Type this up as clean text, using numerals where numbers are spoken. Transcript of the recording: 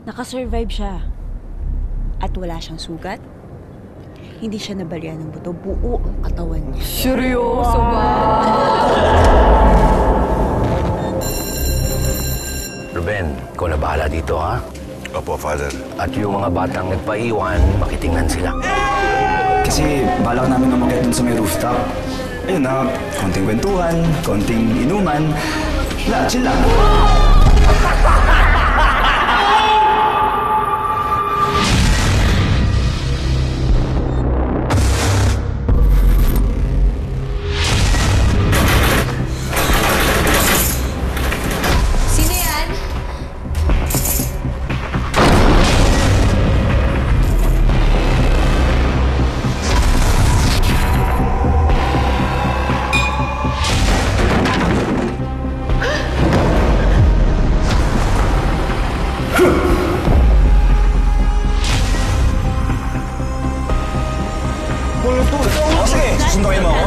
Nakasurvive siya. At wala siyang sugat. Hindi siya nabalya ng buto. Buo ang katawan niya. Seryoso ba? Ruben, ikaw na bahala dito, ha? Opo, Father. At yung mga batang nagpaiwan, makitingnan sila. Kasi balak namin umakyat dun sa may rooftop. Ayun na, konting kwentuhan, konting inuman. Chill lang. Sige, susundukin mo.